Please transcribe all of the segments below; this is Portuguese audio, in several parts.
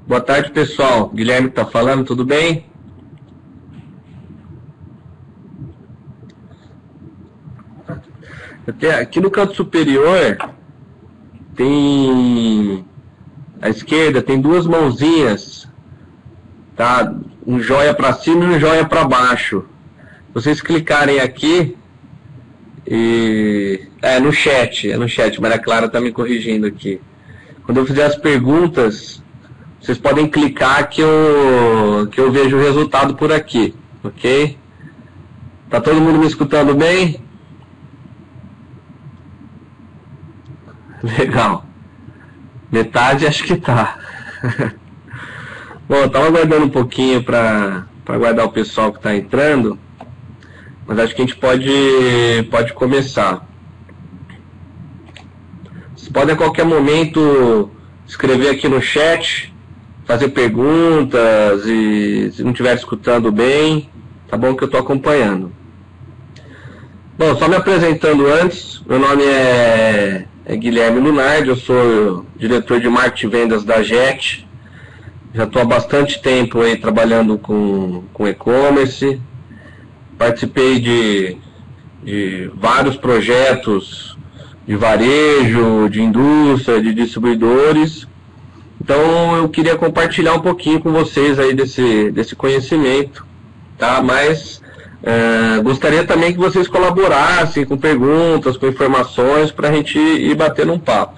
Boa tarde, pessoal. Guilherme está falando, tudo bem? Aqui no canto superior tem à esquerda tem duas mãozinhas, tá? Um joia para cima e um joia para baixo. Se vocês clicarem aqui e é no chat, Maria Clara está me corrigindo aqui. Quando eu fizer as perguntas, vocês podem clicar que eu vejo o resultado por aqui, ok? Tá todo mundo me escutando bem? Legal. Metade acho que tá. Bom, eu tava aguardando um pouquinho para aguardar o pessoal que está entrando, mas acho que a gente pode começar. Vocês podem a qualquer momento escrever aqui no chat, fazer perguntas e se não estiver escutando bem, tá bom que eu estou acompanhando. Bom, só me apresentando antes, meu nome é Guilherme Lunardi, eu sou diretor de marketing e vendas da JET. Já estou há bastante tempo aí trabalhando com e-commerce. Participei de vários projetos de varejo, de indústria, de distribuidores. Então eu queria compartilhar um pouquinho com vocês aí desse conhecimento, tá? Mas gostaria também que vocês colaborassem com perguntas, com informações, para a gente ir batendo um papo.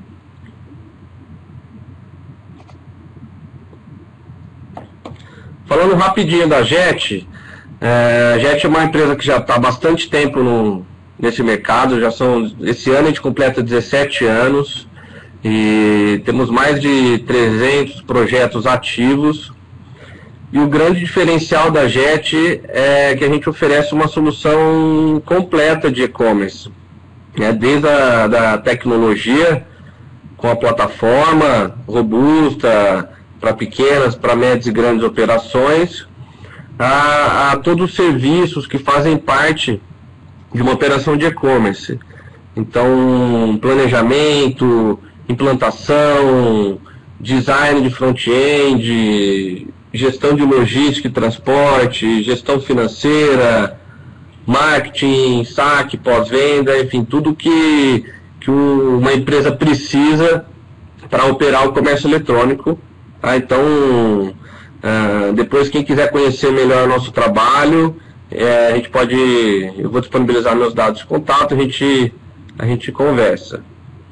Falando rapidinho da JET, a JET é uma empresa que já está há bastante tempo nesse mercado, esse ano a gente completa 17 anos e temos mais de 300 projetos ativos. E o grande diferencial da JET é que a gente oferece uma solução completa de e-commerce, né? Desde a tecnologia, com a plataforma robusta para pequenas, para médias e grandes operações, a todos os serviços que fazem parte de uma operação de e-commerce. Então, planejamento, implantação, design de front-end, gestão de logística e transporte, gestão financeira, marketing, saque, pós-venda, enfim, tudo que uma empresa precisa para operar o comércio eletrônico. Tá? Então, depois quem quiser conhecer melhor o nosso trabalho, eu vou disponibilizar meus dados de contato, a gente conversa.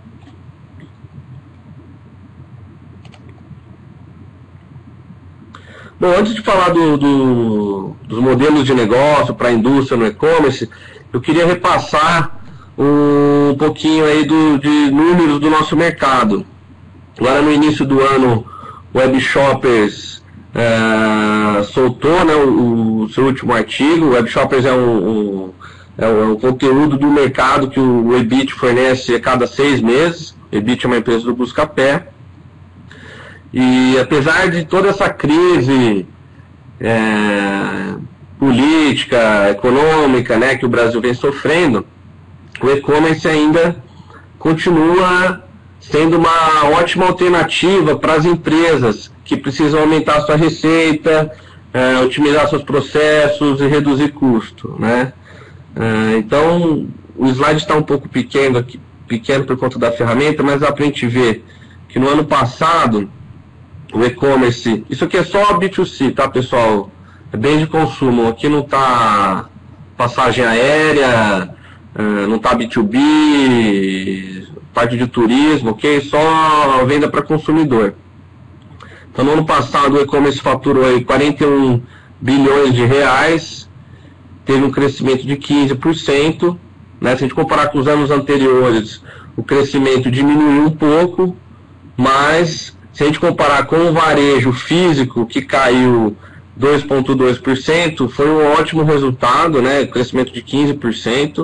Bom, antes de falar dos modelos de negócio para a indústria no e-commerce, eu queria repassar um pouquinho aí de números do nosso mercado. Agora no início do ano, o Web Shoppers soltou, né, o seu último artigo. O Web Shoppers é um conteúdo do mercado que o Ebit fornece a cada 6 meses. O Ebit é uma empresa do Buscapé. E apesar de toda essa crise política, econômica, né, que o Brasil vem sofrendo, o e-commerce ainda continua sendo uma ótima alternativa para as empresas que precisam aumentar sua receita, otimizar seus processos e reduzir custo, né? Então, o slide está um pouco pequeno por conta da ferramenta, mas dá para a gente ver que no ano passado, o e-commerce, isso aqui é só B2C, tá, pessoal? É bem de consumo, aqui não está passagem aérea, não está B2B, parte de turismo, ok? Só venda para consumidor. Então, no ano passado, o e-commerce faturou aí 41 bilhões de reais, teve um crescimento de 15%, né? Se a gente comparar com os anos anteriores, o crescimento diminuiu um pouco, mas se a gente comparar com o varejo físico, que caiu 2,2%, foi um ótimo resultado, né? Crescimento de 15%.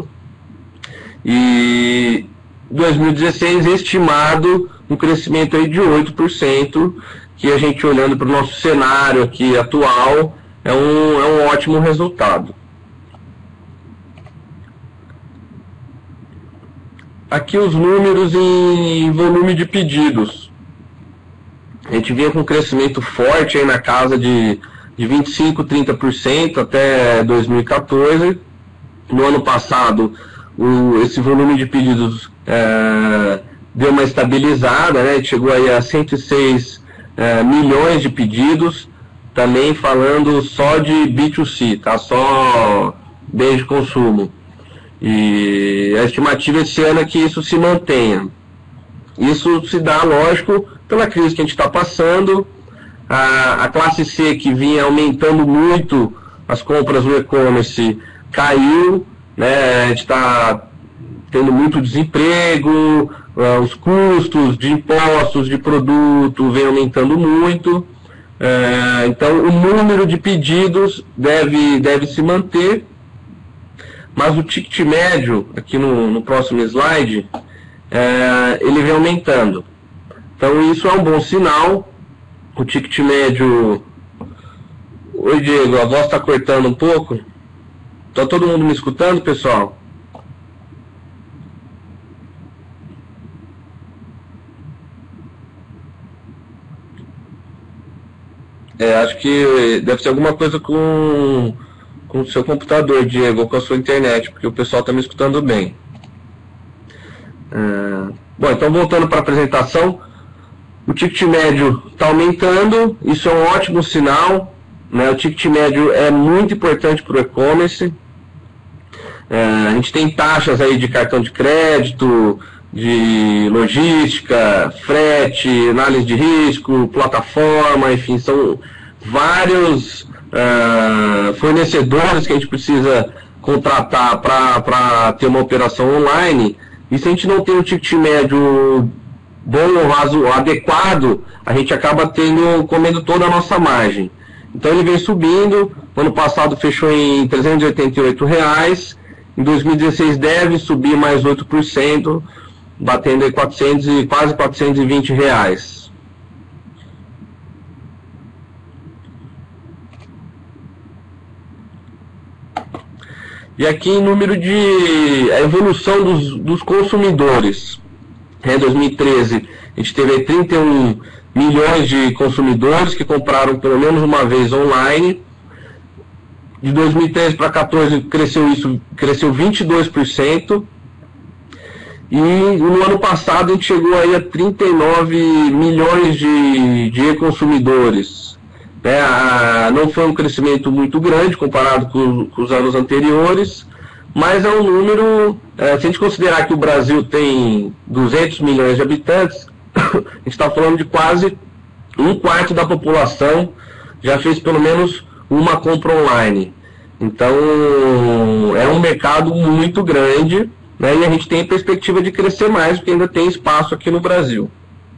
E 2016 estimado um crescimento aí de 8%, que a gente olhando para o nosso cenário aqui atual, é um ótimo resultado. Aqui os números em volume de pedidos. A gente vinha com um crescimento forte aí na casa de 25%, 30% até 2014. No ano passado, esse volume de pedidos deu uma estabilizada, né? Chegou aí a 106 milhões de pedidos, também falando só de B2C, tá? Só bens de consumo. E a estimativa esse ano é que isso se mantenha. Isso se dá, lógico, pela crise que a gente está passando. A classe C, que vinha aumentando muito as compras no e-commerce, caiu, né? A gente está tendo muito desemprego, os custos de impostos de produto vem aumentando muito. Então, o número de pedidos deve se manter, mas o ticket médio, aqui no próximo slide, ele vem aumentando. Então, isso é um bom sinal. O ticket médio... Oi, Diego, a voz está cortando um pouco. Está todo mundo me escutando, pessoal? Acho que deve ser alguma coisa com o seu computador, Diego, ou com a sua internet, porque o pessoal está me escutando bem. Bom, então voltando para a apresentação, o ticket médio está aumentando, isso é um ótimo sinal, né? O ticket médio é muito importante para o e-commerce. A gente tem taxas aí de cartão de crédito, de logística, frete, análise de risco, plataforma, enfim, são vários fornecedores que a gente precisa contratar para ter uma operação online. E se a gente não tem um ticket médio bom ou adequado, a gente acaba comendo toda a nossa margem. Então ele vem subindo, o ano passado fechou em R$ 388, em 2016 deve subir mais 8%, batendo aí quase R$ 420. E aqui em número de a evolução dos consumidores. Em 2013 a gente teve 31 milhões de consumidores que compraram pelo menos uma vez online. De 2013 para 2014 cresceu 22%. E no ano passado a gente chegou aí a 39 milhões de e-consumidores. Não foi um crescimento muito grande comparado com os anos anteriores, mas é um número, se a gente considerar que o Brasil tem 200 milhões de habitantes, a gente está falando de quase um quarto da população já fez pelo menos uma compra online. Então é um mercado muito grande, né, e a gente tem a perspectiva de crescer mais, porque ainda tem espaço aqui no Brasil.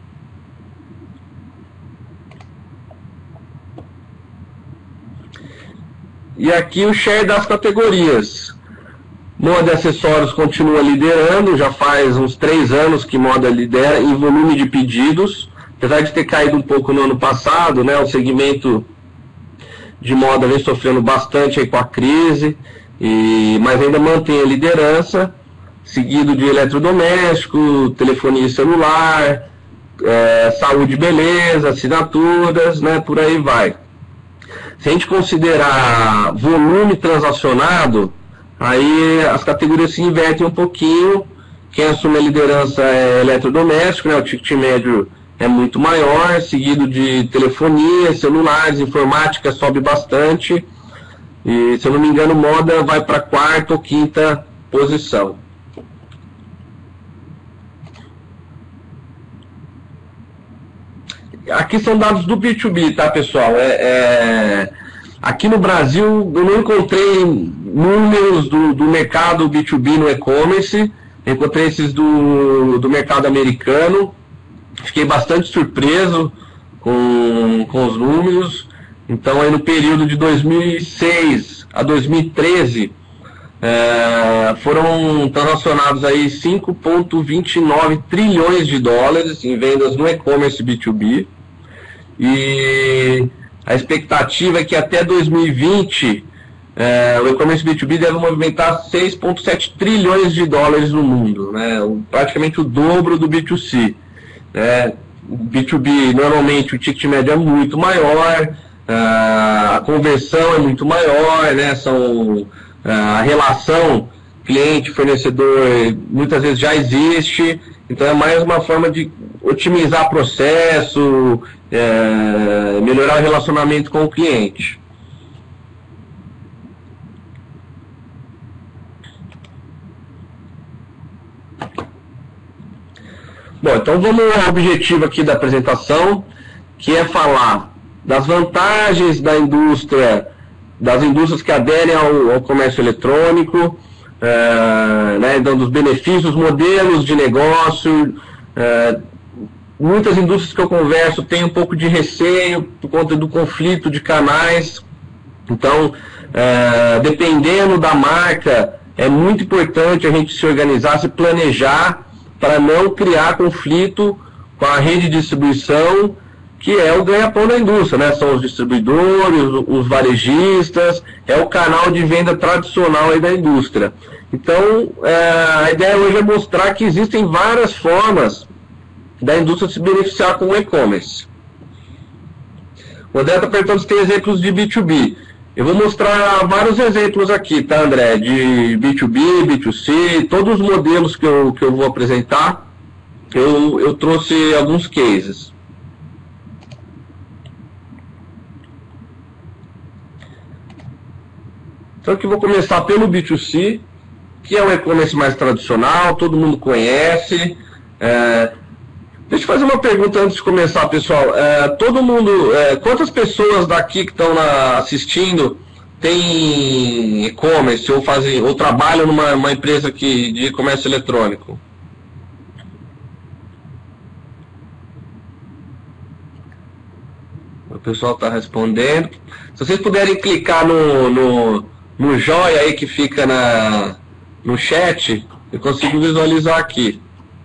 E aqui o share das categorias. Moda e acessórios continua liderando, já faz uns 3 anos que moda lidera em volume de pedidos, apesar de ter caído um pouco no ano passado, né, o segmento de moda vem sofrendo bastante aí com a crise, mas ainda mantém a liderança, seguido de eletrodoméstico, telefonia celular, saúde e beleza, assinaturas, né, por aí vai. Se a gente considerar volume transacionado, aí as categorias se invertem um pouquinho. Quem assume a liderança é eletrodoméstico, né, o ticket médio é muito maior, seguido de telefonia, celulares, informática sobe bastante. E, se eu não me engano, moda vai para a 4ª ou 5ª posição. Aqui são dados do B2B, tá, pessoal? Aqui no Brasil, eu não encontrei números do mercado B2B no e-commerce, encontrei esses do mercado americano. Fiquei bastante surpreso com os números. Então, aí no período de 2006 a 2013, foram transacionados aí 5,29 trilhões de dólares em vendas no e-commerce B2B. E a expectativa é que até 2020 o e-commerce B2B deve movimentar 6,7 trilhões de dólares no mundo, né? Praticamente o dobro do B2C. B2B, normalmente o ticket médio é muito maior, a conversão é muito maior, né? A relação cliente-fornecedor muitas vezes já existe, então é mais uma forma de otimizar processo, melhorar o relacionamento com o cliente. Bom, então vamos ao objetivo aqui da apresentação, que é falar das vantagens da indústria, das indústrias que aderem ao comércio eletrônico, né, então dos benefícios, modelos de negócio. Muitas indústrias que eu converso têm um pouco de receio por conta do conflito de canais. Então, dependendo da marca, é muito importante a gente se organizar, se planejar para não criar conflito com a rede de distribuição, que é o ganha-pão da indústria, né? São os distribuidores, os varejistas, é o canal de venda tradicional aí da indústria. Então, a ideia hoje é mostrar que existem várias formas da indústria se beneficiar com o e-commerce. O André está perguntando se tem exemplos de B2B. Eu vou mostrar vários exemplos aqui, tá, André? De B2B, B2C, todos os modelos que eu vou apresentar, eu trouxe alguns cases. Então aqui eu vou começar pelo B2C, que é o e-commerce mais tradicional, todo mundo conhece. Deixa eu fazer uma pergunta antes de começar, pessoal. Todo mundo, quantas pessoas daqui que estão assistindo tem e-commerce ou trabalham numa empresa de comércio eletrônico? O pessoal está respondendo. Se vocês puderem clicar no joia aí que fica no chat, eu consigo visualizar aqui.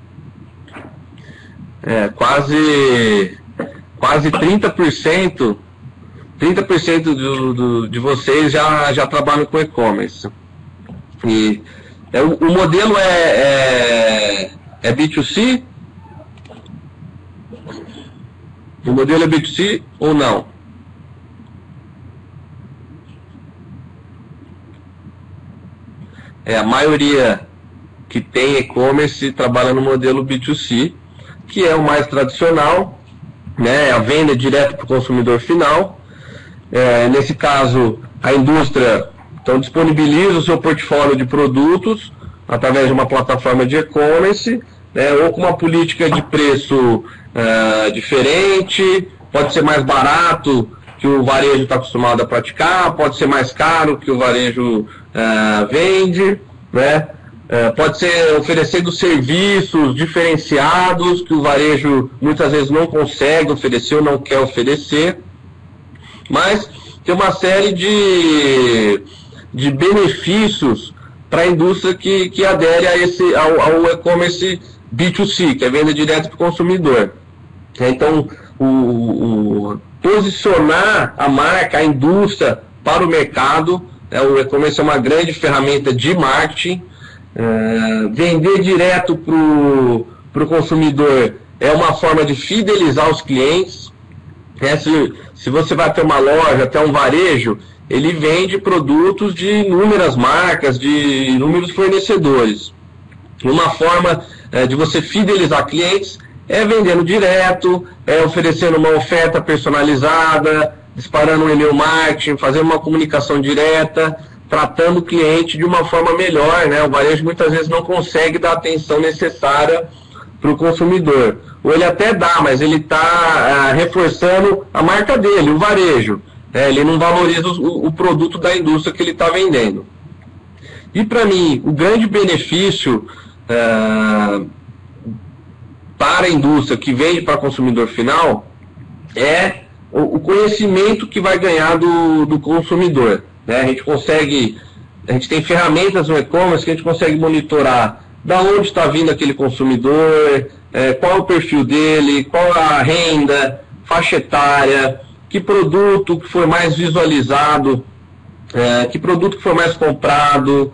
Quase 30% de vocês já trabalham com e-commerce. E o modelo é B2C? O modelo é B2C ou não? A maioria que tem e-commerce trabalha no modelo B2C, que é o mais tradicional, né, a venda direto para o consumidor final. Nesse caso, a indústria então, disponibiliza o seu portfólio de produtos através de uma plataforma de e-commerce, né, ou com uma política de preço diferente, pode ser mais barato que o varejo está acostumado a praticar, pode ser mais caro que o varejo vende, né? Pode ser oferecendo serviços diferenciados que o varejo muitas vezes não consegue oferecer ou não quer oferecer, mas tem uma série de benefícios para a indústria que adere ao e-commerce B2C, que é venda direta para o consumidor. Então, posicionar a marca, a indústria para o mercado, o e-commerce é uma grande ferramenta de marketing. Vender direto para o consumidor é uma forma de fidelizar os clientes. Se você vai ter uma loja, até um varejo, ele vende produtos de inúmeras marcas, de inúmeros fornecedores. Uma forma de você fidelizar clientes é vendendo direto, oferecendo uma oferta personalizada, disparando um e-mail marketing, fazendo uma comunicação direta, tratando o cliente de uma forma melhor, né? O varejo muitas vezes não consegue dar a atenção necessária para o consumidor. Ou ele até dá, mas ele está reforçando a marca dele, o varejo. Ele não valoriza o produto da indústria que ele está vendendo. E para mim, o grande benefício para a indústria que vende para o consumidor final é o conhecimento que vai ganhar do consumidor. A gente tem ferramentas no e-commerce que a gente consegue monitorar da onde está vindo aquele consumidor, qual é o perfil dele, qual a renda, faixa etária, que produto que foi mais visualizado, que produto que foi mais comprado.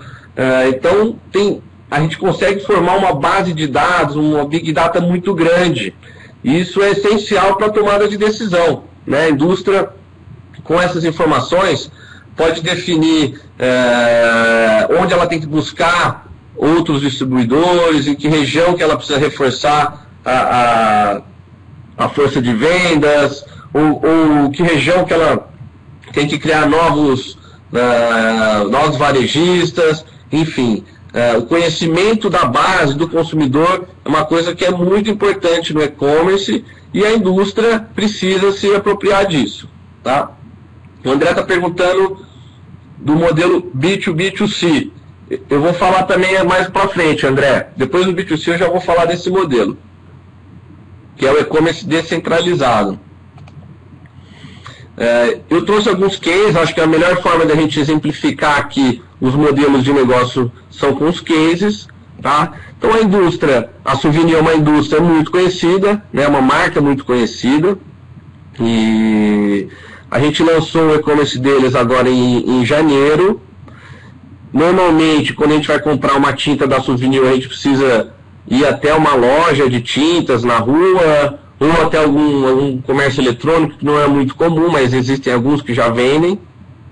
Então, a gente consegue formar uma base de dados, uma Big Data muito grande. E isso é essencial para a tomada de decisão, né? A indústria, com essas informações, pode definir onde ela tem que buscar outros distribuidores, em que região que ela precisa reforçar a força de vendas, ou que região que ela tem que criar novos varejistas, enfim. O conhecimento da base do consumidor é uma coisa que é muito importante no e-commerce e a indústria precisa se apropriar disso. Tá? O André está perguntando do modelo B2B2C. Eu vou falar também mais para frente, André. Depois do B2C eu já vou falar desse modelo, que é o e-commerce descentralizado. Eu trouxe alguns cases, acho que a melhor forma da gente exemplificar aqui os modelos de negócio são com os cases. Tá? Então a indústria, a Souvenir é uma indústria muito conhecida, né, uma marca muito conhecida, e a gente lançou o e-commerce deles agora em janeiro. Normalmente, quando a gente vai comprar uma tinta da Souvenir, a gente precisa ir até uma loja de tintas na rua, ou até algum comércio eletrônico, que não é muito comum, mas existem alguns que já vendem.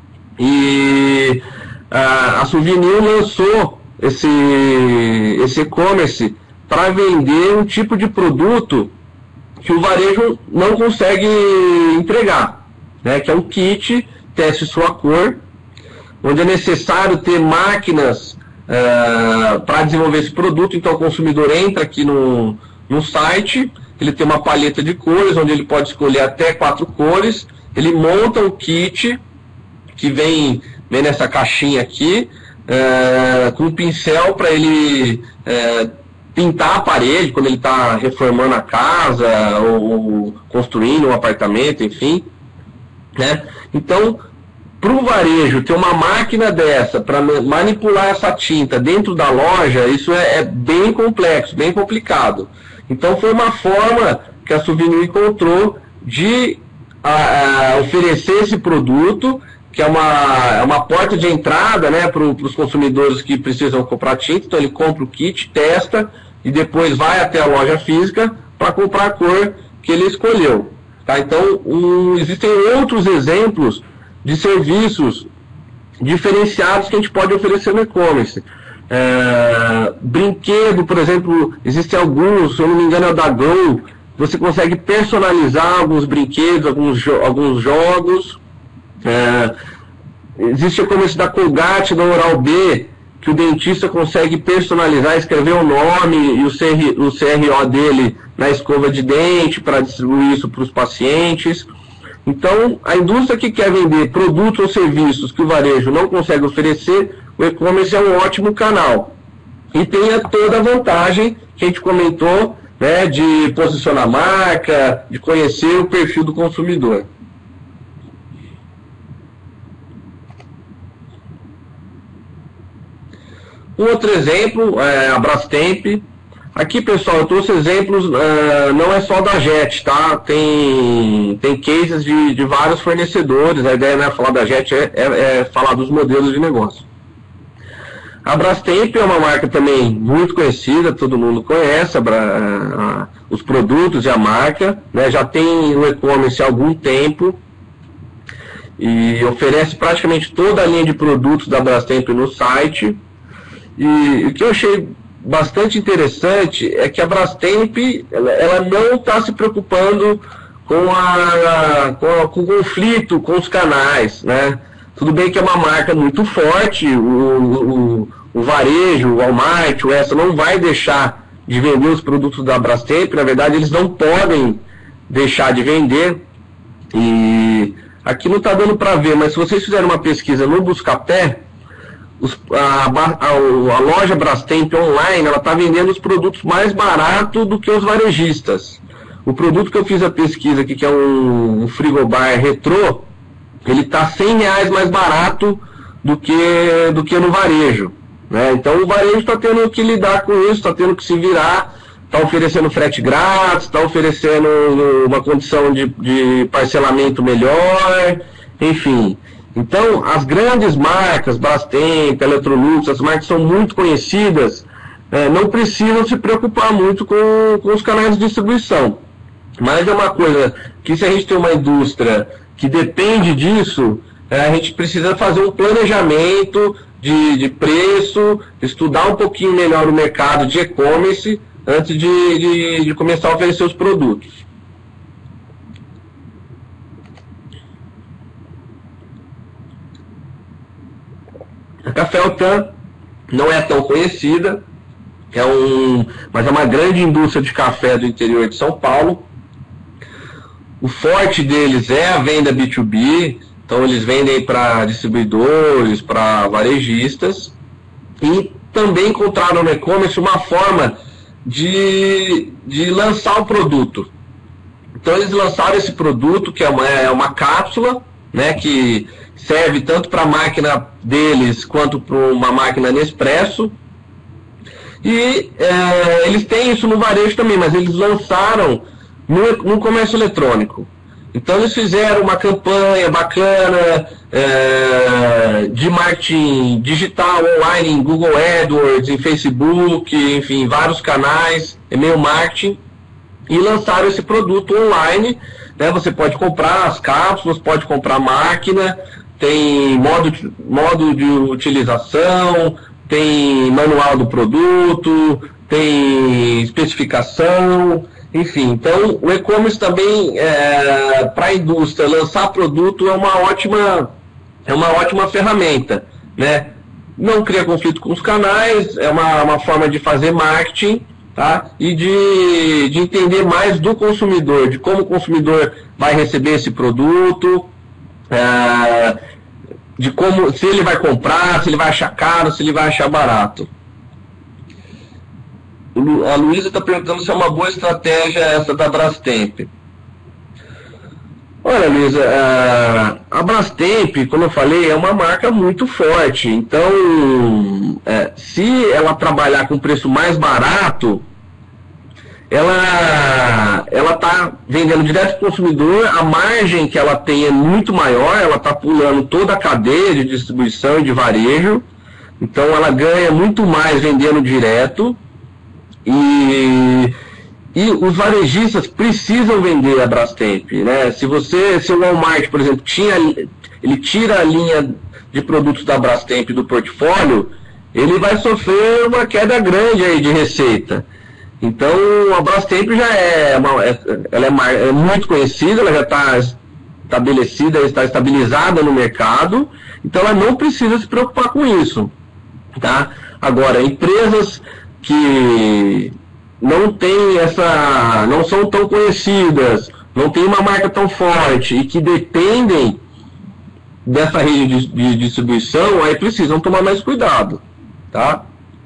E a Souvenir lançou esse e-commerce para vender um tipo de produto que o varejo não consegue entregar, né, que é um kit, teste sua cor, onde é necessário ter máquinas para desenvolver esse produto. Então o consumidor entra aqui no site, ele tem uma paleta de cores, onde ele pode escolher até 4 cores, ele monta um kit, que vem nessa caixinha aqui, com um pincel para ele pintar a parede, quando ele está reformando a casa, ou construindo um apartamento, enfim. Né? Então, para o varejo ter uma máquina dessa para manipular essa tinta dentro da loja, isso é bem complexo, bem complicado. Então foi uma forma que a Souvenir encontrou de oferecer esse produto, que é uma porta de entrada, né, para os consumidores que precisam comprar tinta. Então ele compra o kit, testa e depois vai até a loja física para comprar a cor que ele escolheu. Tá? Então existem outros exemplos de serviços diferenciados que a gente pode oferecer no e-commerce. Brinquedo, por exemplo, existem alguns, se eu não me engano é o da Go, você consegue personalizar alguns brinquedos, alguns jogos. Existe o e-commerce da Colgate, da Oral-B, que o dentista consegue personalizar, escrever o nome e o CRO dele na escova de dente para distribuir isso para os pacientes. Então, a indústria que quer vender produtos ou serviços que o varejo não consegue oferecer, o e-commerce é um ótimo canal. E tem toda a vantagem que a gente comentou, né, de posicionar a marca, de conhecer o perfil do consumidor. Um outro exemplo é a Brastemp. Aqui, pessoal, eu trouxe exemplos, não é só da JET, tá? Tem cases de vários fornecedores. A ideia não é falar da JET, é falar dos modelos de negócio. A Brastemp é uma marca também muito conhecida, todo mundo conhece os produtos e a marca, né? Já tem o e-commerce há algum tempo e oferece praticamente toda a linha de produtos da Brastemp no site. E o que eu achei bastante interessante é que a Brastemp ela não está se preocupando com o conflito com os canais, né? Tudo bem que é uma marca muito forte, o varejo, o Walmart, o Extra não vai deixar de vender os produtos da Brastemp. Na verdade, eles não podem deixar de vender. E aqui não está dando para ver, mas se vocês fizerem uma pesquisa no Buscapé, a loja Brastemp online, ela está vendendo os produtos mais barato do que os varejistas. O produto que eu fiz a pesquisa aqui, que é um frigobar retrô, ele está R$100 mais barato do que no varejo, né? Então o varejo está tendo que lidar com isso, está tendo que se virar, está oferecendo frete grátis, está oferecendo uma condição de parcelamento melhor, enfim. Então, as grandes marcas, Brastemp, Electrolux, as marcas são muito conhecidas, não precisam se preocupar muito com os canais de distribuição. Mas é uma coisa que, se a gente tem uma indústria que depende disso, a gente precisa fazer um planejamento de preço, estudar um pouquinho melhor o mercado de e-commerce antes de começar a oferecer os produtos. A Café Altã não é tão conhecida, mas é uma grande indústria de café do interior de São Paulo. O forte deles é a venda B2B, então eles vendem para distribuidores, para varejistas, e também encontraram no e-commerce uma forma de lançar o produto. Então eles lançaram esse produto, que é uma cápsula, né, que serve tanto para a máquina deles quanto para uma máquina Nespresso. E eles têm isso no varejo também, mas eles lançaram no comércio eletrônico. Então eles fizeram uma campanha bacana de marketing digital online em Google AdWords, em Facebook, enfim, vários canais, e-mail marketing, e lançaram esse produto online, né? Você pode comprar as cápsulas, pode comprar a máquina, tem modo de utilização, tem manual do produto, tem especificação, enfim. Então o e-commerce também, para a indústria lançar produto, é uma ótima ferramenta, né? Não cria conflito com os canais, é uma forma de fazer marketing, tá? E de entender mais do consumidor, de como o consumidor vai receber esse produto, de como, se ele vai comprar, se ele vai achar caro, se ele vai achar barato. A Luísa está perguntando se é uma boa estratégia essa da Brastemp. Olha, Luísa, a Brastemp, como eu falei, é uma marca muito forte. Então, se ela trabalhar com preço mais barato, ela está vendendo direto para o consumidor, a margem que ela tem é muito maior, ela está pulando toda a cadeia de distribuição e de varejo, então ela ganha muito mais vendendo direto, e os varejistas precisam vender a Brastemp, né? Se o Walmart, por exemplo, ele tira a linha de produtos da Brastemp do portfólio, ele vai sofrer uma queda grande aí de receita. Então a Brastemp já é muito conhecida, ela já está estabelecida, está estabilizada no mercado, então ela não precisa se preocupar com isso, tá? Agora, empresas que não são tão conhecidas, não tem uma marca tão forte e que dependem dessa rede de distribuição, aí precisam tomar mais cuidado, tá?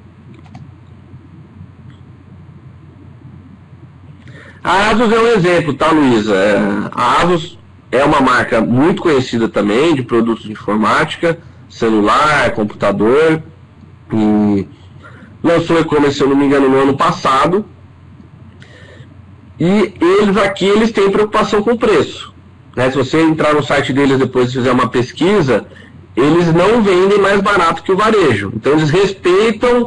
A Asus é um exemplo, tá, Luísa? A Asus é uma marca muito conhecida também de produtos de informática, celular, computador, e lançou e-commerce, se eu não me engano, no ano passado. E eles têm preocupação com o preço, né? Se você entrar no site deles depois e fizer uma pesquisa, eles não vendem mais barato que o varejo. Então eles respeitam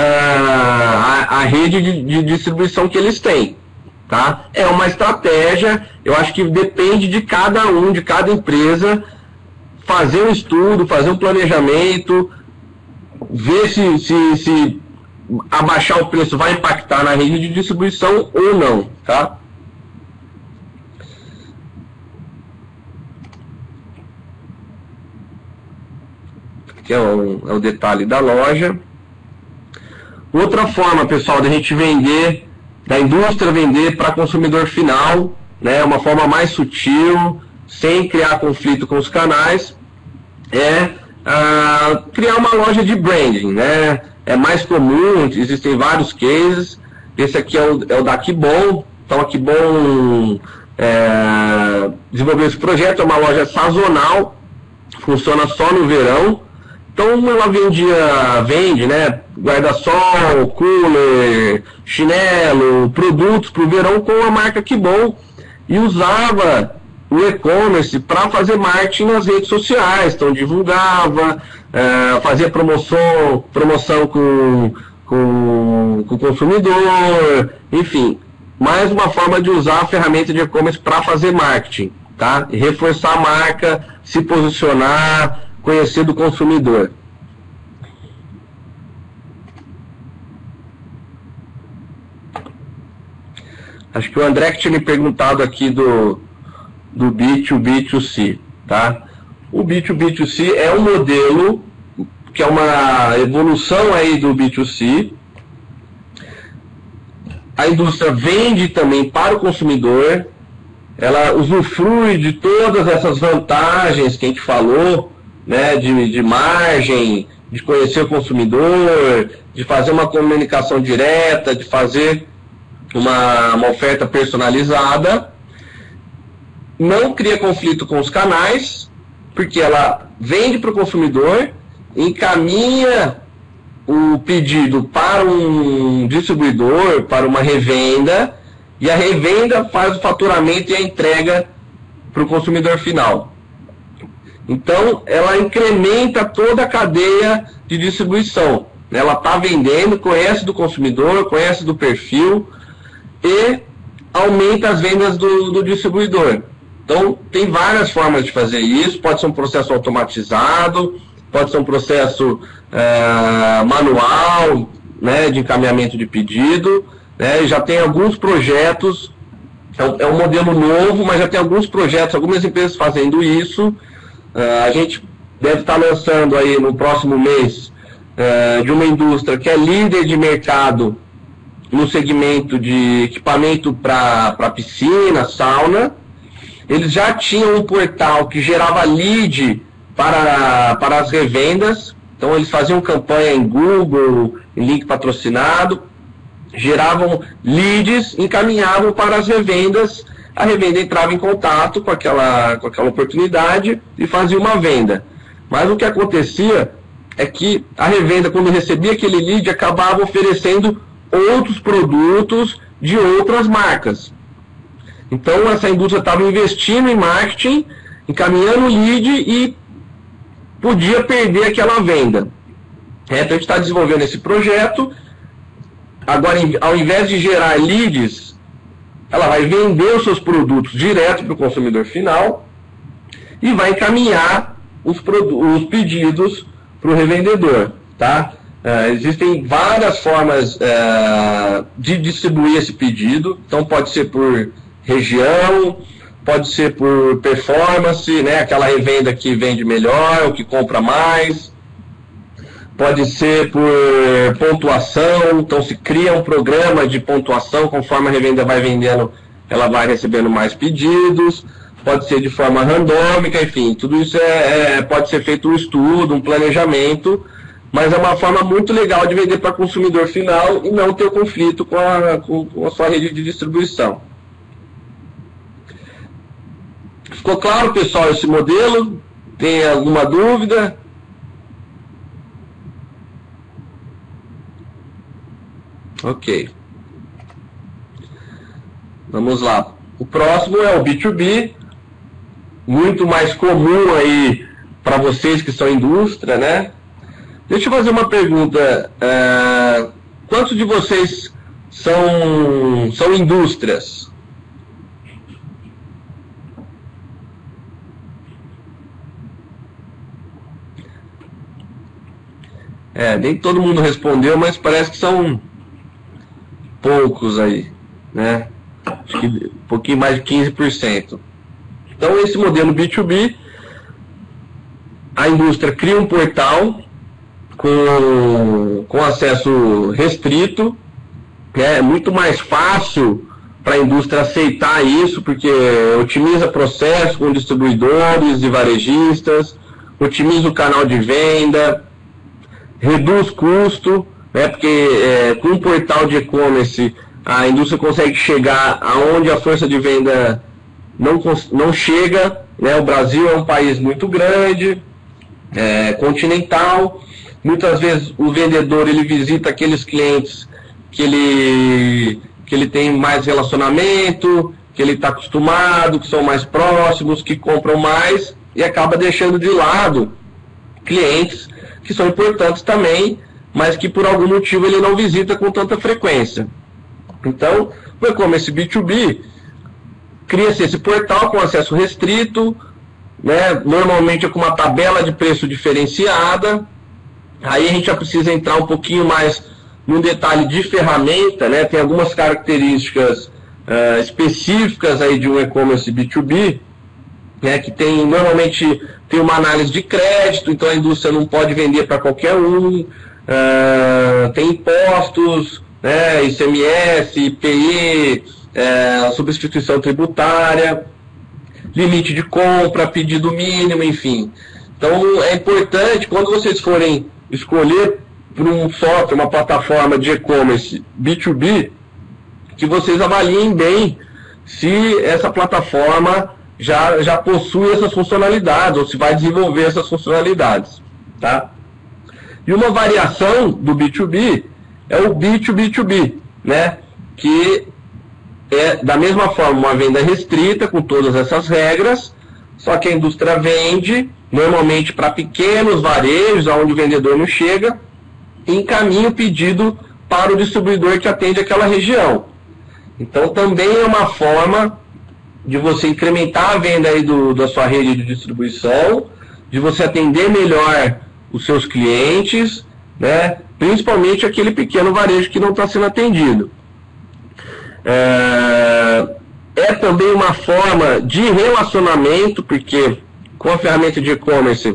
a rede de distribuição que eles têm. Tá? É uma estratégia, eu acho que depende de cada empresa, fazer um estudo, fazer um planejamento, ver se abaixar o preço vai impactar na rede de distribuição ou não, tá? Aqui é o detalhe da loja. Outra forma, pessoal, da gente vender, da indústria vender para consumidor final, né, uma forma mais sutil, sem criar conflito com os canais, criar uma loja de branding, né? É mais comum, existem vários cases. Esse aqui é o da Kibon. Então a Kibon desenvolveu esse projeto, é uma loja sazonal, funciona só no verão. Então ela vende, né, guarda-sol, cooler, chinelo, produtos para o verão com a marca Kibon, e usava o e-commerce para fazer marketing nas redes sociais. Então divulgava, fazia promoção com o consumidor, enfim. mais uma forma de usar a ferramenta de e-commerce para fazer marketing, tá? E reforçar a marca, se posicionar, conhecer do consumidor. Acho que o André que tinha me perguntado aqui do B2B2C, tá? O B2B2C é um modelo que é uma evolução aí do B2C. A indústria vende também para o consumidor, ela usufrui de todas essas vantagens que a gente falou, né, de margem, de conhecer o consumidor, de fazer uma comunicação direta, de fazer uma oferta personalizada. Não cria conflito com os canais, porque ela vende para o consumidor, encaminha o pedido para um distribuidor, para uma revenda, e a revenda faz o faturamento e a entrega para o consumidor final. Então, ela incrementa toda a cadeia de distribuição. Ela está vendendo, conhece do consumidor, conhece do perfil e aumenta as vendas do distribuidor. Então, tem várias formas de fazer isso. Pode ser um processo automatizado, pode ser um processo manual, né, de encaminhamento de pedido. Né, já tem alguns projetos, é um modelo novo, mas já tem alguns projetos, algumas empresas fazendo isso. A gente deve estar lançando aí no próximo mês de uma indústria que é líder de mercado no segmento de equipamento para piscina, sauna. Eles já tinham um portal que gerava lead para as revendas, então eles faziam campanha em Google, em link patrocinado, geravam leads, encaminhavam para as revendas, a revenda entrava em contato com aquela oportunidade e fazia uma venda. Mas o que acontecia é que a revenda, quando recebia aquele lead, acabava oferecendo outros produtos de outras marcas. Então essa indústria estava investindo em marketing, encaminhando o lead e podia perder aquela venda. Então a gente está desenvolvendo esse projeto. Agora, ao invés de gerar leads, ela vai vender os seus produtos direto para o consumidor final e vai encaminhar os pedidos para o revendedor, tá? Existem várias formas de distribuir esse pedido. Então pode ser por região, pode ser por performance, né? Aquela revenda que vende melhor, ou que compra mais. Pode ser por pontuação, então se cria um programa de pontuação, conforme a revenda vai vendendo, ela vai recebendo mais pedidos. Pode ser de forma randômica, enfim, tudo isso pode ser feito um estudo, um planejamento, mas é uma forma muito legal de vender para consumidor final e não ter conflito com a sua rede de distribuição. Ficou claro, pessoal, esse modelo? Tem alguma dúvida? Ok. Vamos lá. O próximo é o B2B, muito mais comum aí para vocês que são indústria, né? Deixa eu fazer uma pergunta. Quantos de vocês são indústrias? Nem todo mundo respondeu, mas parece que são poucos aí, né? Acho que um pouquinho mais de 15%. Então, esse modelo B2B, a indústria cria um portal com acesso restrito. É muito mais fácil para a indústria aceitar isso, porque otimiza processo com distribuidores e varejistas, otimiza o canal de venda, reduz custo, né, porque com um portal de e-commerce a indústria consegue chegar aonde a força de venda não chega, né? O Brasil é um país muito grande, continental. Muitas vezes o vendedor ele visita aqueles clientes que ele tem mais relacionamento, que ele está acostumado, que são mais próximos, que compram mais, e acaba deixando de lado clientes que são importantes também, mas que por algum motivo ele não visita com tanta frequência. Então, o e-commerce B2B cria-se esse portal com acesso restrito, né, normalmente é com uma tabela de preço diferenciada. Aí a gente já precisa entrar um pouquinho mais no detalhe de ferramenta, né, tem algumas características específicas aí de um e-commerce B2B, né, que normalmente tem uma análise de crédito, então a indústria não pode vender para qualquer um, tem impostos, né, ICMS, IPI, substituição tributária, limite de compra, pedido mínimo, enfim. Então é importante, quando vocês forem escolher por um software, uma plataforma de e-commerce B2B, que vocês avaliem bem se essa plataforma já possui essas funcionalidades, ou se vai desenvolver essas funcionalidades. Tá? E uma variação do B2B é o B2B2B, né? Que é, da mesma forma, uma venda restrita, com todas essas regras, só que a indústria vende, normalmente para pequenos varejos, onde o vendedor não chega, e encaminha o pedido para o distribuidor que atende aquela região. Então, também é uma forma de você incrementar a venda aí da sua rede de distribuição, de você atender melhor os seus clientes, né? Principalmente aquele pequeno varejo que não está sendo atendido. É também uma forma de relacionamento, porque com a ferramenta de e-commerce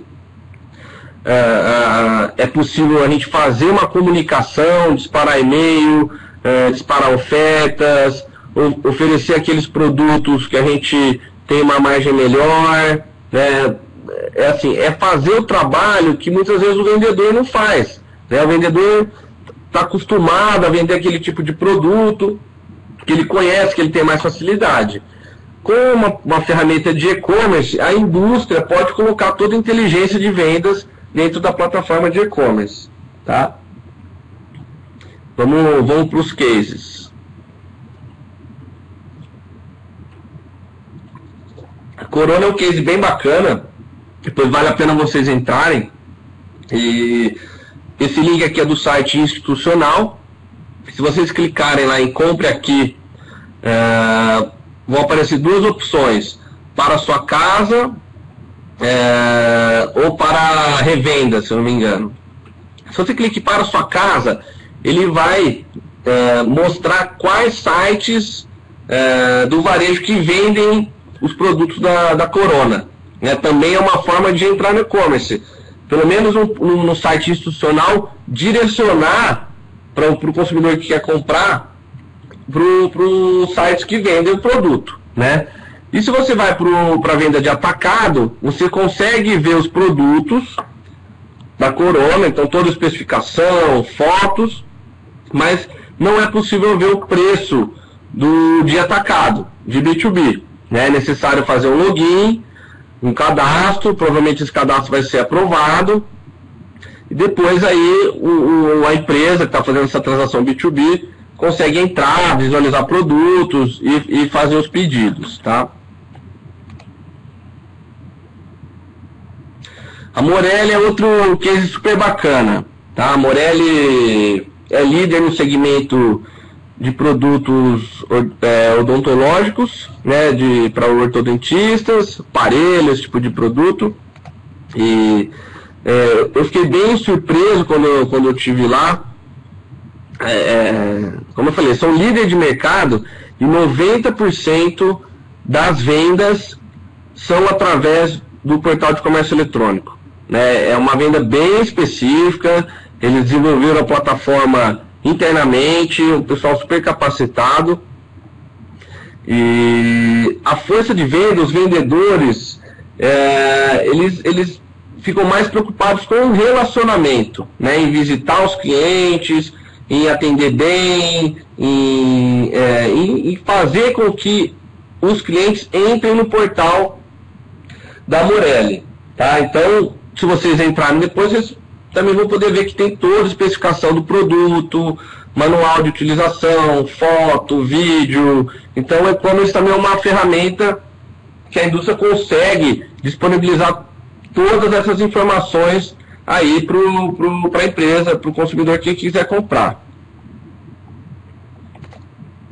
é possível a gente fazer uma comunicação, disparar e-mail, disparar ofertas, oferecer aqueles produtos que a gente tem uma margem melhor, né? É fazer o trabalho que muitas vezes o vendedor não faz, né? O vendedor está acostumado a vender aquele tipo de produto que ele conhece, que ele tem mais facilidade. Com uma ferramenta de e-commerce, a indústria pode colocar toda a inteligência de vendas dentro da plataforma de e-commerce. Tá? Vamos para os cases. A Corona é um case bem bacana, depois vale a pena vocês entrarem. E esse link aqui é do site institucional. Se vocês clicarem lá em Compre Aqui, vão aparecer duas opções: para a sua casa ou para revenda, se eu não me engano. Se você clicar para a sua casa, ele vai mostrar quais sites do varejo que vendem os produtos da Corona. Também é uma forma de entrar no e-commerce. Pelo menos no site institucional, direcionar para o consumidor que quer comprar para os sites que vendem o produto, né? E se você vai para a venda de atacado, você consegue ver os produtos da Corona, então toda a especificação, fotos, mas não é possível ver o preço de atacado, de B2B, né? É necessário fazer um login, um cadastro, provavelmente esse cadastro vai ser aprovado, e depois aí a empresa que está fazendo essa transação B2B consegue entrar, visualizar produtos e fazer os pedidos, tá? A Morelli é outro case super bacana, tá? A Morelli é líder no segmento de produtos odontológicos, né, para ortodontistas, aparelhos, esse tipo de produto. E eu fiquei bem surpreso quando eu estive lá. Como eu falei, são líderes de mercado e 90% das vendas são através do portal de comércio eletrônico, né? É uma venda bem específica, eles desenvolveram a plataforma internamente, um pessoal super capacitado, e a força de venda, os vendedores, eles ficam mais preocupados com o relacionamento, né? Em visitar os clientes, em atender bem, em fazer com que os clientes entrem no portal da Morelli, tá? Então, se vocês entrarem depois, vocês também vão poder ver que tem toda a especificação do produto, manual de utilização, foto, vídeo. Então, o e-commerce também é uma ferramenta que a indústria consegue disponibilizar todas essas informações aí para a empresa, para o consumidor que quiser comprar.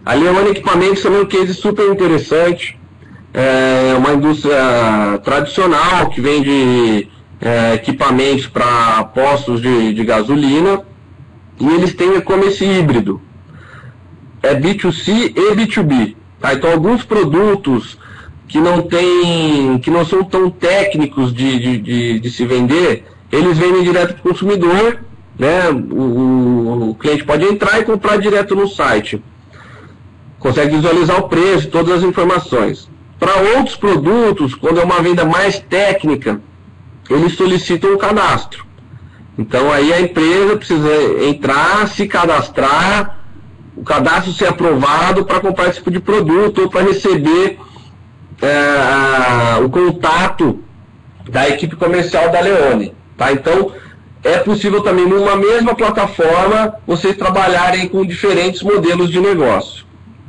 A Leone Equipamentos também é um case super interessante. É uma indústria tradicional que vende equipamentos para postos de gasolina, e eles têm e-commerce híbrido. É B2C e B2B. Tá? Então, alguns produtos que não são tão técnicos de se vender, eles vendem direto para o consumidor, né? O cliente pode entrar e comprar direto no site. Consegue visualizar o preço, todas as informações. Para outros produtos, quando é uma venda mais técnica, eles solicitam um cadastro. Então aí a empresa precisa entrar, se cadastrar, o cadastro ser aprovado para comprar esse tipo de produto ou para receber o contato da equipe comercial da Leone. Tá? Então é possível também numa mesma plataforma vocês trabalharem com diferentes modelos de negócio.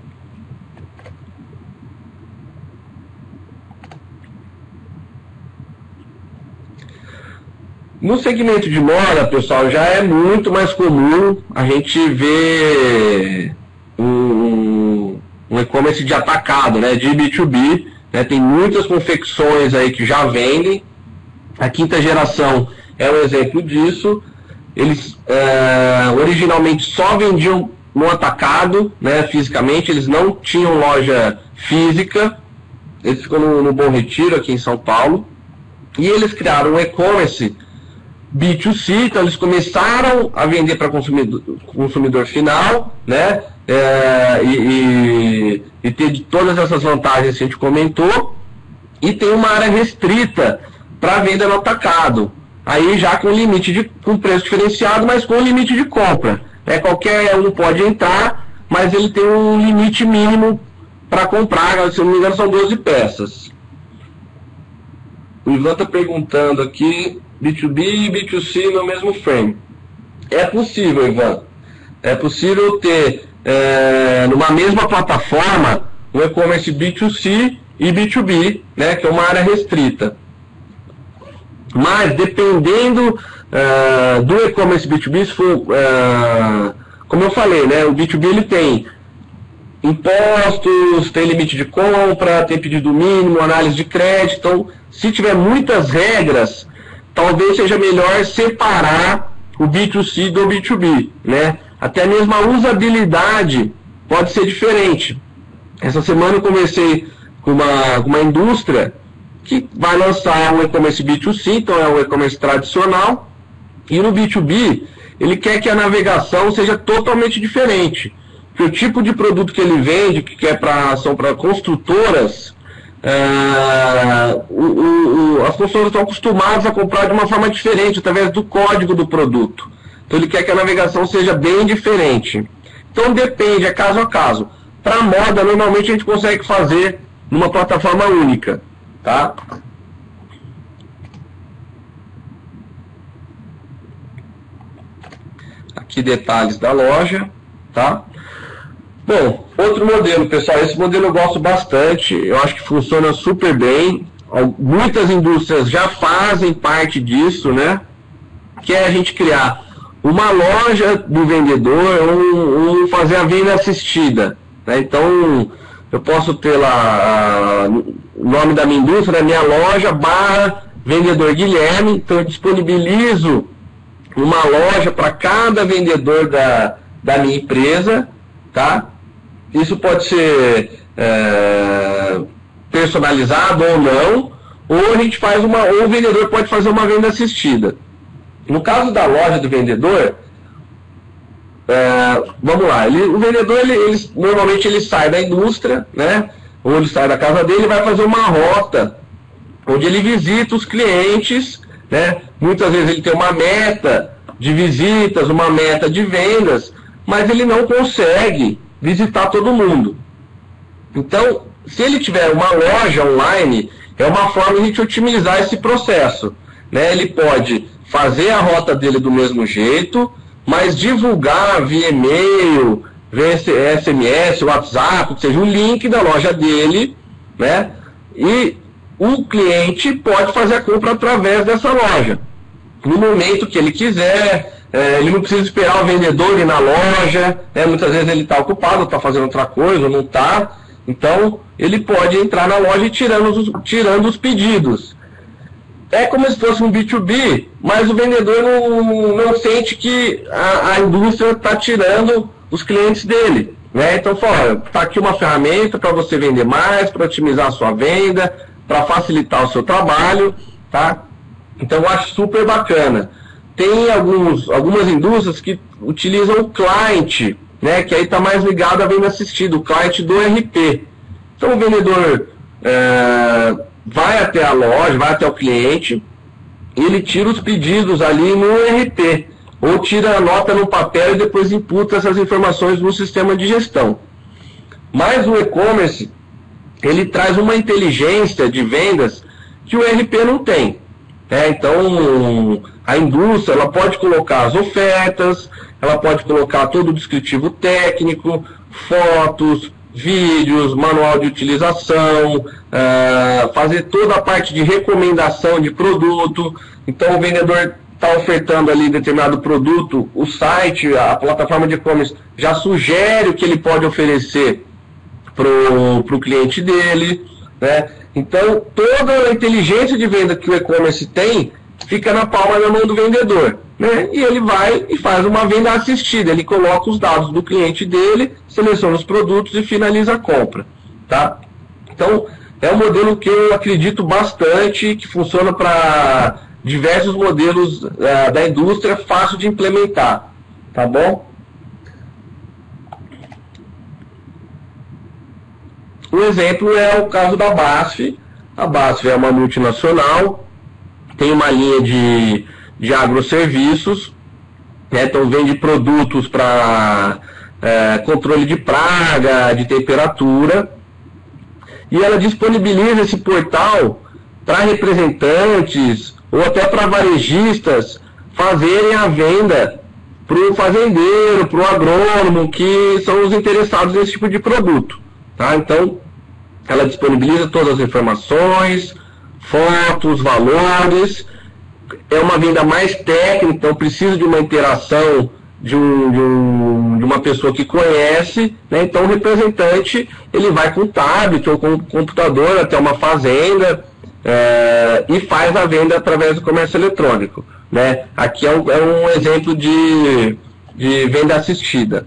No segmento de moda, pessoal, já é muito mais comum a gente ver um e-commerce de atacado, né, de B2B, né, tem muitas confecções aí que já vendem. A quinta geração é um exemplo disso. Eles originalmente só vendiam no atacado, né, fisicamente, eles não tinham loja física, eles ficam no Bom Retiro, aqui em São Paulo, e eles criaram um e-commerce B2C, então eles começaram a vender para consumidor final, né? E ter todas essas vantagens que a gente comentou, e tem uma área restrita para venda no atacado, aí já com limite com preço diferenciado, mas com limite de compra. Qualquer um pode entrar, mas ele tem um limite mínimo para comprar, se não me engano são 12 peças. O Ivan está perguntando aqui, B2B e B2C no mesmo frame. É possível, Ivan. É possível ter, numa mesma plataforma, um e-commerce B2C e B2B, né, que é uma área restrita. Mas, dependendo do e-commerce B2B, se for, como eu falei, né, o B2B ele tem impostos, tem limite de compra, tem pedido mínimo, análise de crédito. Então, se tiver muitas regras, talvez seja melhor separar o B2C do B2B, né? Até mesmo a usabilidade pode ser diferente. Essa semana eu conversei com uma indústria que vai lançar um e-commerce B2C, então é um e-commerce tradicional, e no B2B ele quer que a navegação seja totalmente diferente. Porque o tipo de produto que ele vende, que são para construtoras, as construtoras estão acostumadas a comprar de uma forma diferente, através do código do produto. Então ele quer que a navegação seja bem diferente. Então depende, é caso a caso. Para moda, normalmente a gente consegue fazer numa plataforma única. Tá? Aqui detalhes da loja. Tá? Bom, outro modelo, pessoal, esse modelo eu gosto bastante, eu acho que funciona super bem, muitas indústrias já fazem parte disso, né, que é a gente criar uma loja do vendedor ou fazer a venda assistida, né? Então, eu posso ter lá o nome da minha indústria, minha loja, /vendedor Guilherme, então eu disponibilizo uma loja para cada vendedor da minha empresa, tá? Isso pode ser personalizado ou não, ou a gente faz ou o vendedor pode fazer uma venda assistida. No caso da loja do vendedor, vamos lá, o vendedor normalmente ele sai da indústria, né? Ou ele sai da casa dele e vai fazer uma rota onde ele visita os clientes, né? Muitas vezes ele tem uma meta de visitas, uma meta de vendas, mas ele não consegue visitar todo mundo. Então, se ele tiver uma loja online, é uma forma de a gente otimizar esse processo, né? Ele pode fazer a rota dele do mesmo jeito, mas divulgar via e-mail, via SMS, WhatsApp, ou seja, o link da loja dele, né? E o cliente pode fazer a compra através dessa loja, no momento que ele quiser, ele não precisa esperar o vendedor ir na loja, né? Muitas vezes ele está ocupado, está fazendo outra coisa, não está. Então, ele pode entrar na loja e tirando os pedidos. É como se fosse um B2B, mas o vendedor não sente que a indústria está tirando os clientes dele. Né? Então, está aqui uma ferramenta para você vender mais, para otimizar a sua venda, para facilitar o seu trabalho. Tá? Então, eu acho super bacana. Tem algumas indústrias que utilizam o client, né? Que aí está mais ligado à venda assistida, o client do ERP. Então, o vendedor vai até a loja, vai até o cliente, e ele tira os pedidos ali no ERP, ou tira a nota no papel e depois imputa essas informações no sistema de gestão. Mas o e-commerce, ele traz uma inteligência de vendas que o ERP não tem. Então, a indústria ela pode colocar as ofertas, ela pode colocar todo o descritivo técnico, fotos, vídeos, manual de utilização, fazer toda a parte de recomendação de produto. Então, o vendedor está ofertando ali determinado produto, o site, a plataforma de e-commerce já sugere o que ele pode oferecer para o cliente dele, né? Então, toda a inteligência de venda que o e-commerce tem fica na palma da mão do vendedor, né? E ele vai e faz uma venda assistida, ele coloca os dados do cliente dele, seleciona os produtos e finaliza a compra. Tá? Então, é um modelo que eu acredito bastante, que funciona para diversos modelos da indústria, fácil de implementar. Tá bom? Um exemplo é o caso da BASF. A BASF é uma multinacional, tem uma linha de agroserviços, né? Então vende produtos para controle de praga, de temperatura, e ela disponibiliza esse portal para representantes ou até para varejistas fazerem a venda para o fazendeiro, para o agrônomo, que são os interessados nesse tipo de produto. Tá? Então, ela disponibiliza todas as informações, fotos, valores. É uma venda mais técnica, então precisa de uma interação de uma pessoa que conhece, né? Então o representante ele vai com o tablet ou com o computador até uma fazenda e faz a venda através do comércio eletrônico, né? Aqui é um exemplo de venda assistida.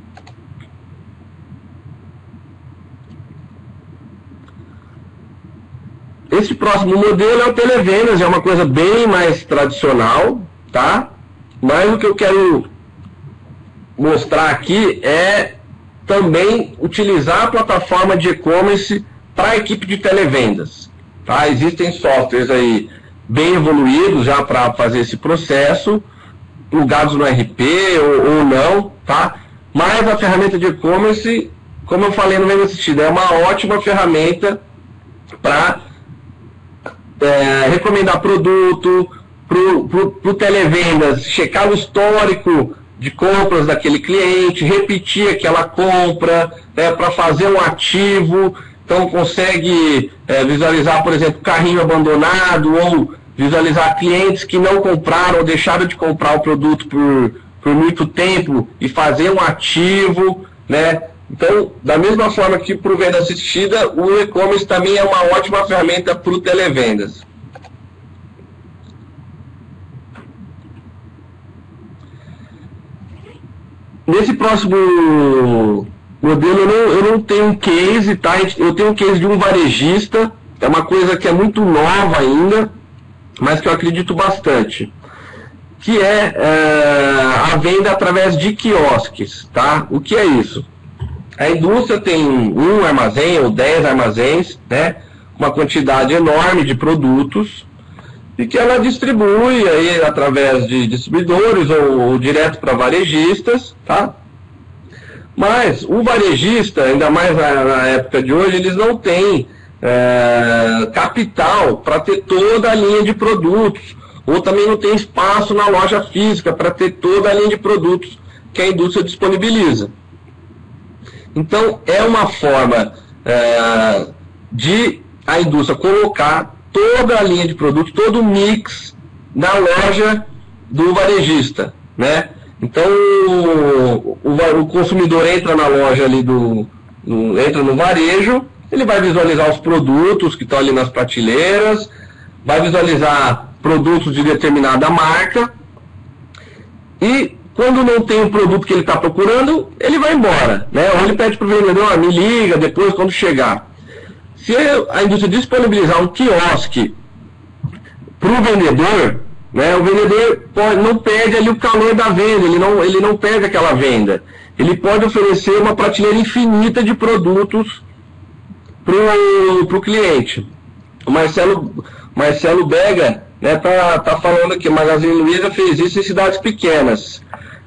Esse próximo modelo é o televendas, é uma coisa bem mais tradicional, tá? Mas o que eu quero mostrar aqui é também utilizar a plataforma de e-commerce para a equipe de televendas. Tá? Existem softwares aí bem evoluídos já para fazer esse processo, plugados no RP ou não, tá? Mas a ferramenta de e-commerce, como eu falei no Venda Assistida, é uma ótima ferramenta para recomendar produto, para o televendas, checar o histórico de compras daquele cliente, repetir aquela compra, para fazer um ativo. Então consegue visualizar, por exemplo, carrinho abandonado, ou visualizar clientes que não compraram ou deixaram de comprar o produto por muito tempo e fazer um ativo, né? Então, da mesma forma que para o venda assistida, o e-commerce também é uma ótima ferramenta para o televendas. Nesse próximo modelo eu não tenho um case, tá? Eu tenho um case de um varejista, é uma coisa que é muito nova ainda, mas que eu acredito bastante, que é a venda através de quiosques, tá? O que é isso? A indústria tem um armazém ou 10 armazéns, né? Uma quantidade enorme de produtos, e que ela distribui aí através de distribuidores ou direto para varejistas, tá? Mas o varejista, ainda mais na época de hoje, eles não têm capital para ter toda a linha de produtos, ou também não tem espaço na loja física para ter toda a linha de produtos que a indústria disponibiliza. Então, é uma forma de a indústria colocar toda a linha de produtos, todo o mix na loja do varejista. né? Então o consumidor entra na loja ali entra no varejo, ele vai visualizar os produtos que estão ali nas prateleiras, vai visualizar produtos de determinada marca, e quando não tem o produto que ele está procurando, ele vai embora, né? Ou ele pede para o vendedor, me liga depois quando chegar. Se a indústria disponibilizar um quiosque para o vendedor, né, o vendedor não perde ali o calor da venda, ele não perde aquela venda. Ele pode oferecer uma prateleira infinita de produtos para o cliente. O Marcelo Bega, né, tá falando que o Magazine Luiza fez isso em cidades pequenas.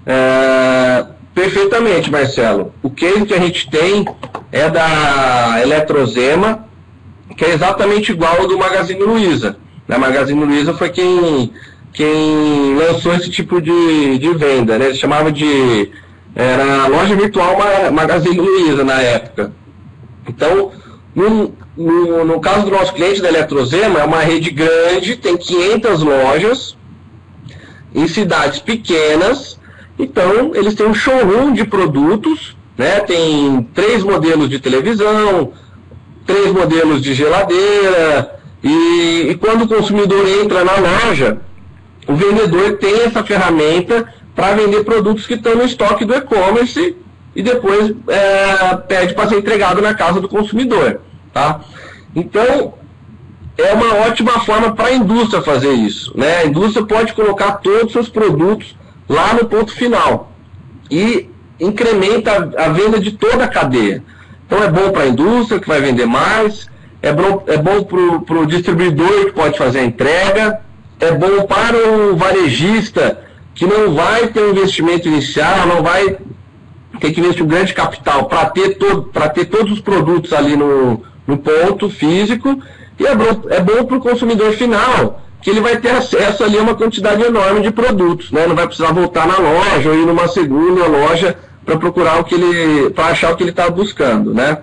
Perfeitamente, Marcelo. O case que a gente tem é da Eletrozema, que é exatamente igual ao do Magazine Luiza. A Magazine Luiza foi quem lançou esse tipo de venda, né? Ele chamava era a loja virtual Magazine Luiza na época. Então, no caso do nosso cliente da Eletrozema, é uma rede grande, tem 500 lojas em cidades pequenas. Então, eles têm um showroom de produtos, né? Tem 3 modelos de televisão, 3 modelos de geladeira, e quando o consumidor entra na loja, o vendedor tem essa ferramenta para vender produtos que estão no estoque do e-commerce e depois pede para ser entregado na casa do consumidor, tá? Então, é uma ótima forma para a indústria fazer isso, né? A indústria pode colocar todos os seus produtos lá no ponto final e incrementa a venda de toda a cadeia. Então é bom para a indústria, que vai vender mais, é bom para o distribuidor, que pode fazer a entrega, é bom para o varejista, que não vai ter um investimento inicial, não vai ter que investir um grande capital para ter todos os produtos ali no ponto físico, e é bom para o consumidor final, que ele vai ter acesso ali a uma quantidade enorme de produtos, né? Não vai precisar voltar na loja ou ir numa segunda loja para procurar para achar o que ele está buscando, né?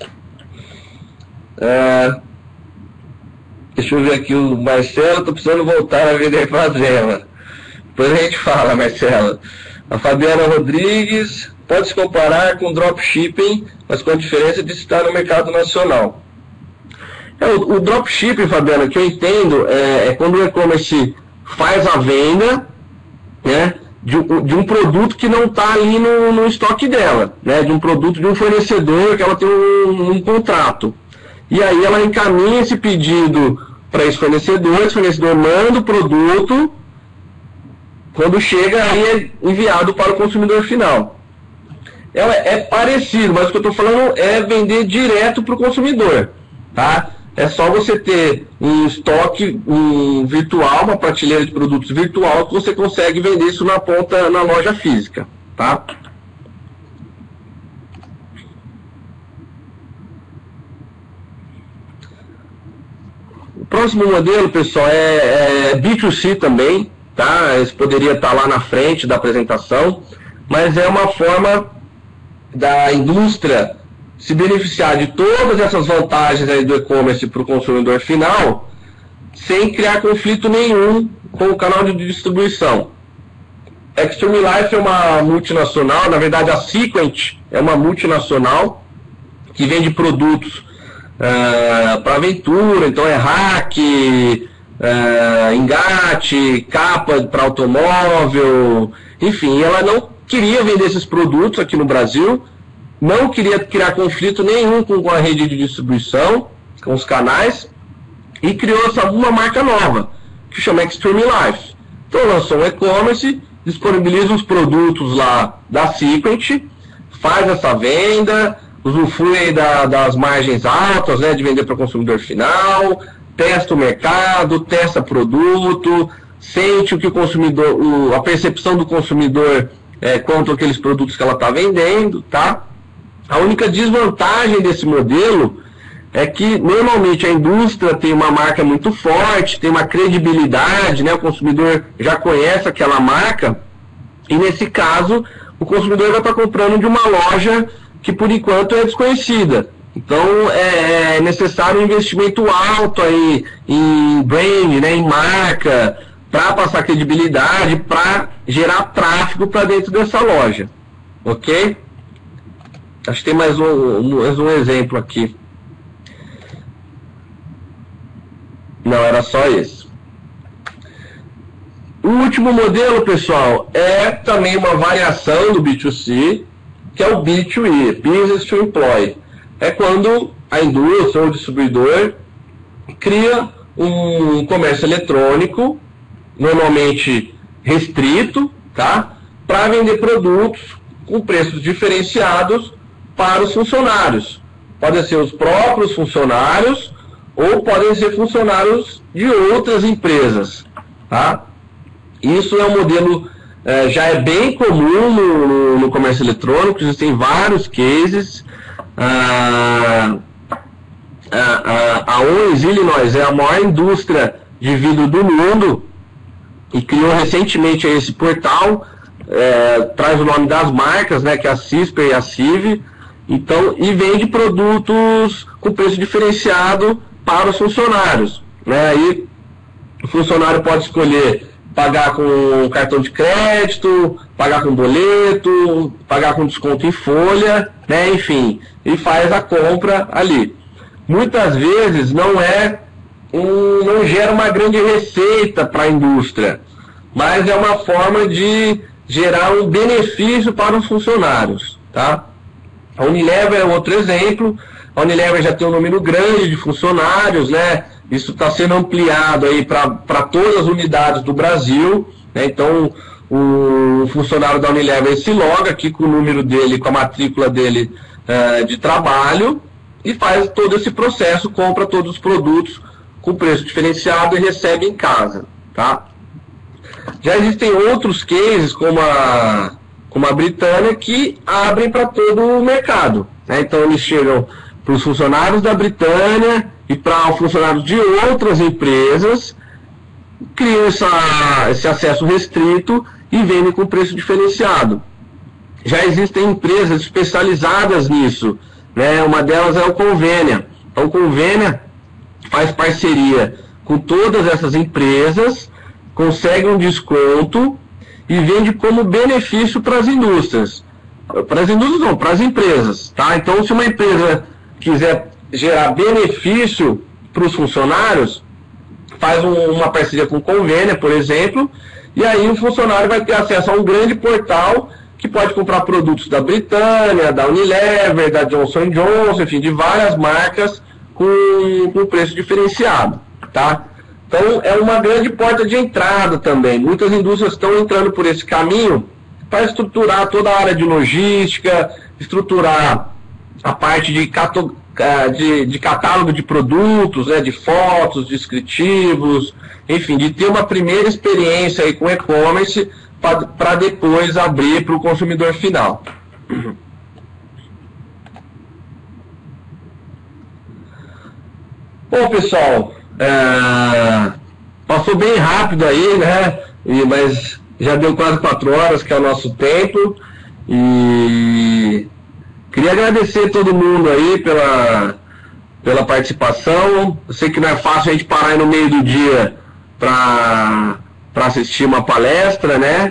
Deixa eu ver aqui o Marcelo, estou precisando voltar a vender para a Zema. Depois a gente fala, Marcelo. A Fabiana Rodrigues, pode se comparar com dropshipping, mas com a diferença de estar no mercado nacional. O dropshipping, Fabiana, que eu entendo, é quando o e-commerce faz a venda, né, de um produto que não está ali no estoque dela, né, de um produto de um fornecedor que ela tem um contrato. E aí ela encaminha esse pedido para esse fornecedor manda o produto, quando chega aí é enviado para o consumidor final. É parecido, mas o que eu estou falando é vender direto para o consumidor, tá? É só você ter um estoque virtual, uma prateleira de produtos virtual, que você consegue vender isso na loja física, tá? O próximo modelo, pessoal, é B2C também, tá? Esse poderia estar lá na frente da apresentação, mas é uma forma da indústria se beneficiar de todas essas vantagens aí do e-commerce para o consumidor final, sem criar conflito nenhum com o canal de distribuição. Extreme Life é uma multinacional, na verdade a Sequent é uma multinacional que vende produtos para aventura, então é rack, engate, capa para automóvel, enfim, ela não queria vender esses produtos aqui no Brasil, não queria criar conflito nenhum com a rede de distribuição, com os canais, e criou uma marca nova, que chama Extreme Life. Então lançou um e-commerce, disponibiliza os produtos lá da Sequent, faz essa venda, usufrui das margens altas, né, de vender para o consumidor final, testa o mercado, testa produto, sente o que o consumidor, a percepção do consumidor quanto àqueles produtos que ela está vendendo, tá? A única desvantagem desse modelo é que normalmente a indústria tem uma marca muito forte, tem uma credibilidade, né? O consumidor já conhece aquela marca, e nesse caso o consumidor vai estar comprando de uma loja que por enquanto é desconhecida. Então é necessário um investimento alto aí em brand, né, em marca, para passar credibilidade, para gerar tráfego para dentro dessa loja, ok? Acho que tem mais um exemplo aqui. Não, era só esse. O último modelo, pessoal, é também uma variação do B2C, que é o B2E, Business to Employee. É quando a indústria ou o distribuidor cria um comércio eletrônico, normalmente restrito, tá? Para vender produtos com preços diferenciados para os funcionários. Podem ser os próprios funcionários ou podem ser funcionários de outras empresas, tá? Isso é um modelo, já é bem comum no comércio eletrônico, existem vários cases. A Owens, Illinois, é a maior indústria de vidro do mundo e criou recentemente esse portal, traz o nome das marcas, né, que é a CISPER e a CIV, então, e vende produtos com preço diferenciado para os funcionários, né? Aí o funcionário pode escolher pagar com cartão de crédito, pagar com boleto, pagar com desconto em folha, né? Enfim, e faz a compra ali. Muitas vezes não gera uma grande receita para a indústria, mas é uma forma de gerar um benefício para os funcionários, tá? A Unilever é outro exemplo. A Unilever já tem um número grande de funcionários, né? Isso está sendo ampliado aí para todas as unidades do Brasil, né? Então, o funcionário da Unilever se loga aqui com o número dele, com a matrícula dele de trabalho e faz todo esse processo, compra todos os produtos com preço diferenciado e recebe em casa, tá? Já existem outros cases, como a Britânia, que abrem para todo o mercado, né? Então, eles chegam para os funcionários da Britânia e para os funcionários de outras empresas, criam esse acesso restrito e vendem com preço diferenciado. Já existem empresas especializadas nisso, né? Uma delas é o Convênia. Então, o Convênia faz parceria com todas essas empresas, consegue um desconto e vende como benefício para as indústrias. Para as indústrias não, para as empresas, tá? Então, se uma empresa quiser gerar benefício para os funcionários, faz uma parceria com Convênia, por exemplo, e aí o funcionário vai ter acesso a um grande portal que pode comprar produtos da Britânia, da Unilever, da Johnson & Johnson, enfim, de várias marcas com preço diferenciado, tá? Então, é uma grande porta de entrada também. Muitas indústrias estão entrando por esse caminho para estruturar toda a área de logística, estruturar a parte de catálogo de produtos, né, de fotos, descritivos, enfim, de ter uma primeira experiência aí com e-commerce para depois abrir para o consumidor final. Bom, pessoal, passou bem rápido aí, né? Mas já deu quase 4 horas, que é o nosso tempo. E queria agradecer todo mundo aí pela participação. Eu sei que não é fácil a gente parar aí no meio do dia para assistir uma palestra, né?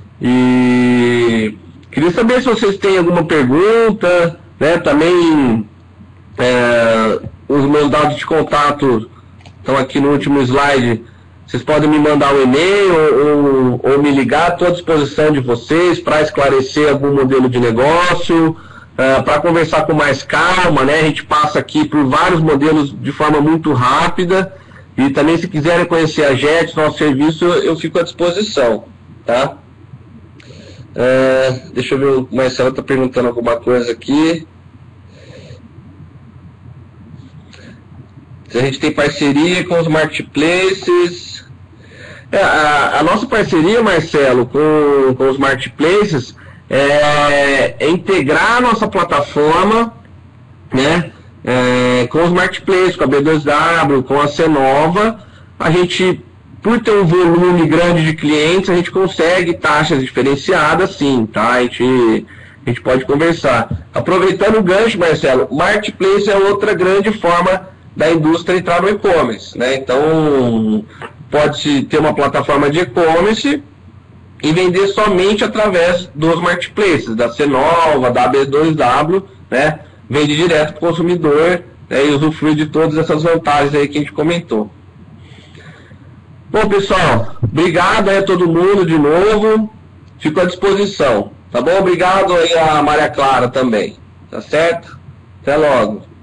E queria saber se vocês têm alguma pergunta, né? Também os meus dados de contato estão aqui no último slide. Vocês podem me mandar um e-mail ou me ligar, estou à disposição de vocês para esclarecer algum modelo de negócio, para conversar com mais calma, né? A gente passa aqui por vários modelos de forma muito rápida, e também se quiserem conhecer a JET, nosso serviço, eu fico à disposição, tá? Deixa eu ver, o Marcelo está perguntando alguma coisa aqui. Se a gente tem parceria com os marketplaces. A nossa parceria, Marcelo, com os marketplaces é integrar a nossa plataforma, né, com os marketplaces, com a B2W, com a Cenova. A gente, por ter um volume grande de clientes, a gente consegue taxas diferenciadas, sim, tá? A gente pode conversar. Aproveitando o gancho, Marcelo, marketplace é outra grande forma da indústria entrar no e-commerce, né? Então, pode ter uma plataforma de e-commerce e vender somente através dos marketplaces, da Cenova, da B2W, né? Vende direto para o consumidor, né? E usufrui de todas essas vantagens aí que a gente comentou. Bom, pessoal, obrigado aí a todo mundo de novo, fico à disposição, tá bom? Obrigado aí a Maria Clara também, tá certo? Até logo.